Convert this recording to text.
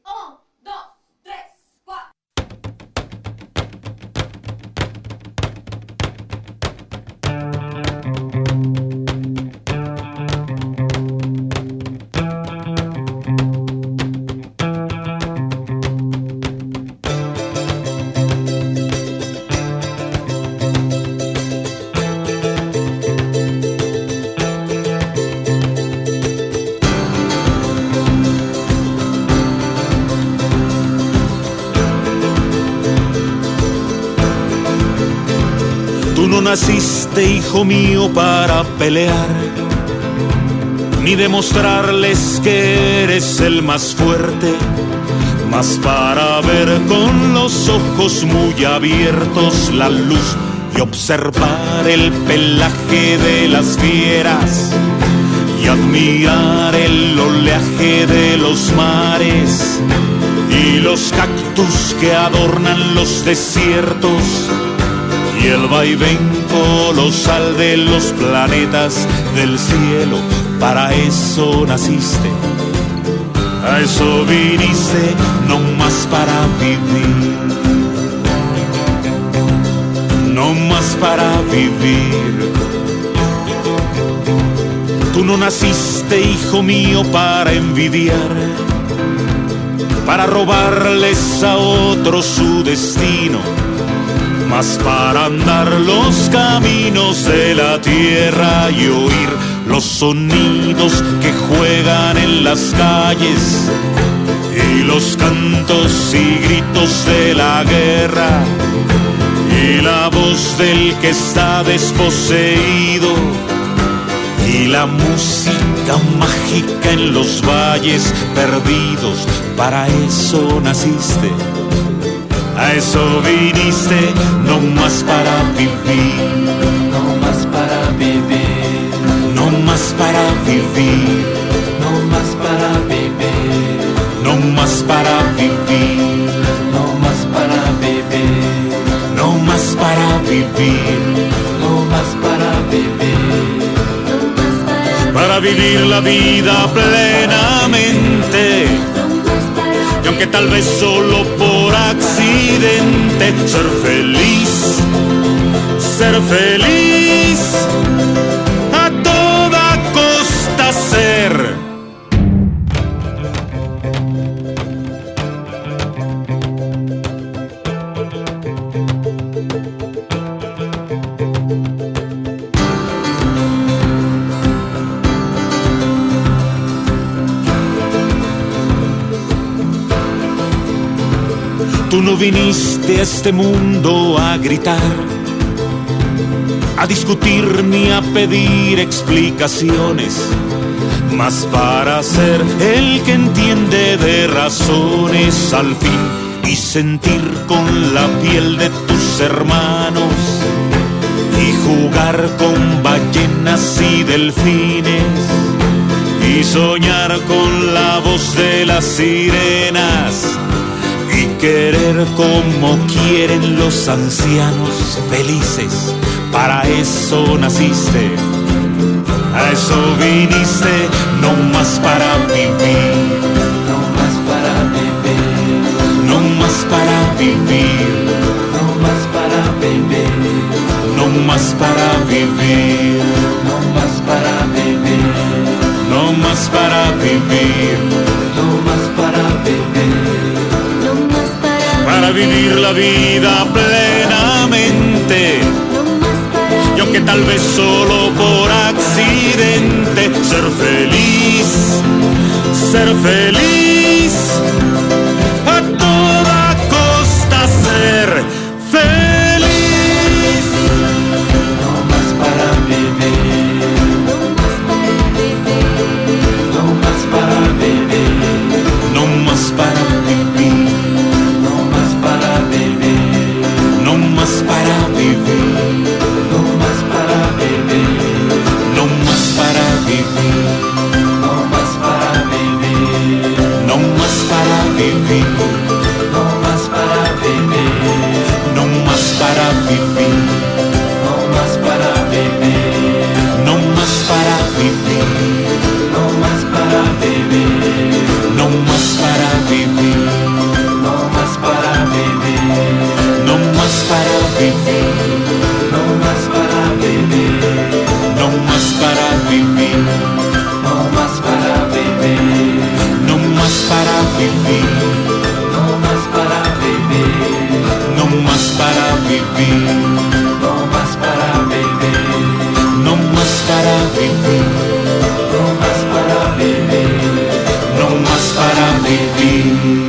Un, dos, tres, cuatro. Tú no naciste, hijo mío, para pelear, ni demostrarles que eres el más fuerte, mas para ver con los ojos muy abiertos la luz y observar el pelaje de las fieras y admirar el oleaje de los mares y los cactus que adornan los desiertos y el vaivén colosal de los planetas del cielo. Para eso naciste, a eso viniste, no más para vivir, no más para vivir. Tú no naciste, hijo mío, para envidiar, para robarles a otros su destino, mas para andar los caminos de la tierra y oír los sonidos que juegan en las calles y los cantos y gritos de la guerra y la voz del que está desposeído y la música mágica en los valles perdidos. Para eso naciste, a eso viniste, no más para vivir, no más para vivir, no más para vivir, no más para vivir, no más para vivir, no más para vivir, no más para vivir, no más para vivir, para vivir la vida plenamente. Y aunque tal vez solo por accidente, ser feliz, a toda costa ser. Tú no viniste a este mundo a gritar, a discutir ni a pedir explicaciones, mas para ser el que entiende de razones al fin y sentir con la piel de tus hermanos y jugar con ballenas y delfines y soñar con la voz de las sirenas y querer como quieren los ancianos felices. Para eso naciste, a eso viniste, no más para vivir, no más para vivir, no más para vivir, no más para vivir, no más para vivir, no más para vivir, no más para vivir, no más para vivir, para vivir la vida plenamente. Y aunque tal vez solo por accidente, ser feliz, a toda costa ser feliz. no más para vivir, no más para vivir, No más para vivir, no más para vivir, no más para vivir, no más para vivir, no más para vivir, no más para vivir, no más para no más para beber, no más para vivir, no más para beber, no más para vivir, no más para beber, no más para vivir, no más para beber, no más para vivir, no más para beber, no más para vivir.